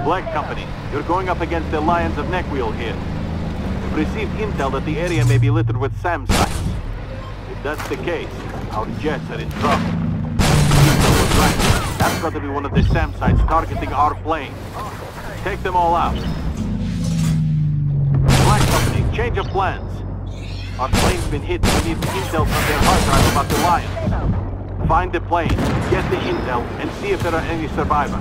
Black Company, you're going up against the Lions of Neckwheel here. We've received intel that the area may be littered with SAM sites. If that's the case, our jets are in trouble. Intel was right. That's got to be one of the SAM sites targeting our plane. Take them all out. Black Company, change of plans. Our plane's been hit. We need intel from their hard drive about the Lions. Find the plane, get the intel, and see if there are any survivors.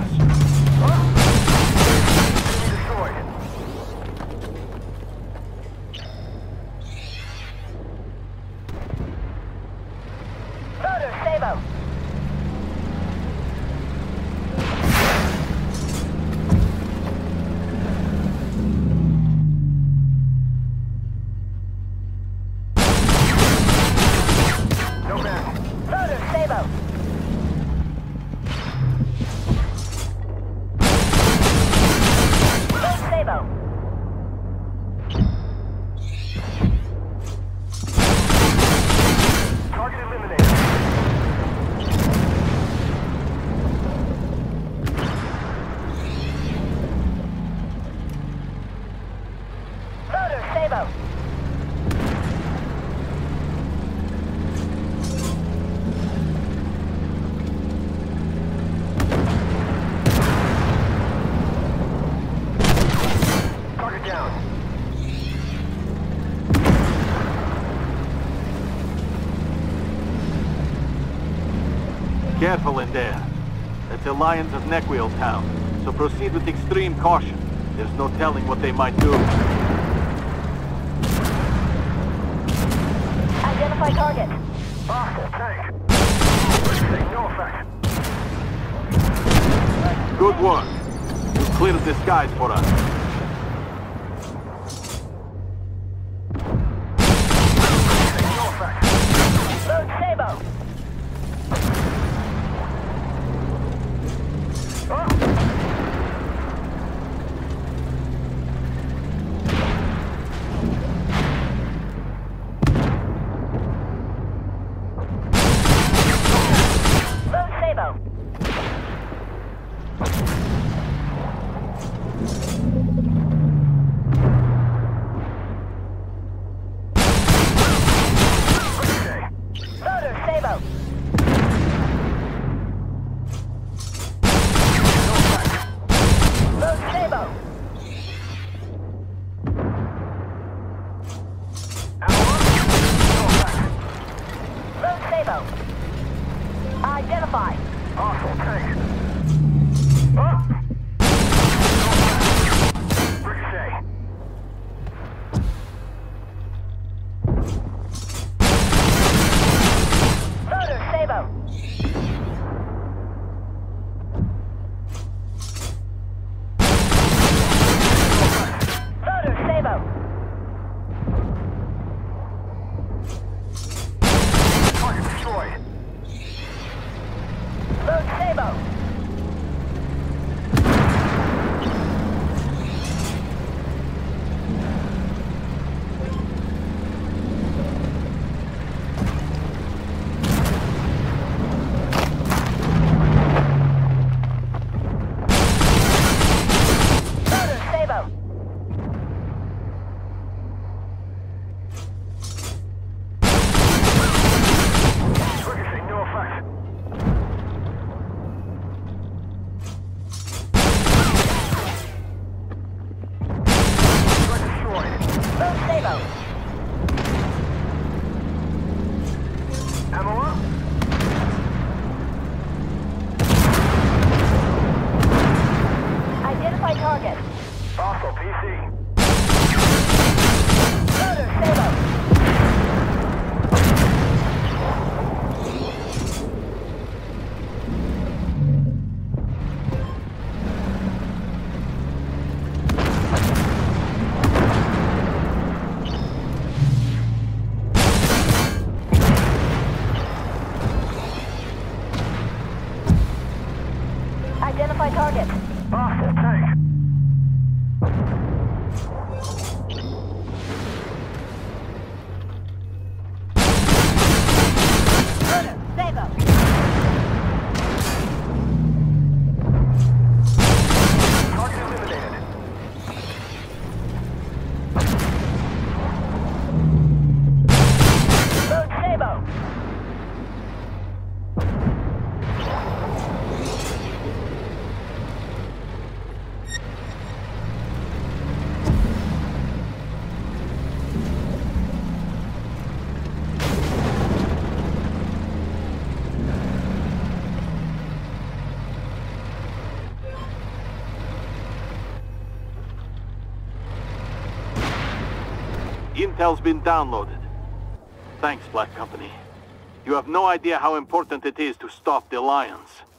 Careful in there. It's the Lions of Neckwheel Town, so proceed with extreme caution. There's no telling what they might do. Identify target. Hostile tank. No effect. Good work. You cleared the skies for us. No effect. Load Sabo. Identify. Hostile tank. Ricochet. Loader Sabo. Loader Sabo. Target destroyed. Load Sabo. Intel's been downloaded. Thanks, Black Company. You have no idea how important it is to stop the Alliance.